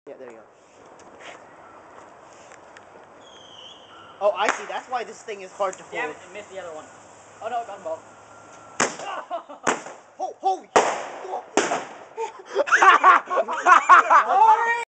Yeah, there you go. Oh, I see. That's why this thing is hard to hold. Damn it, I missed the other one. Oh no, got them both.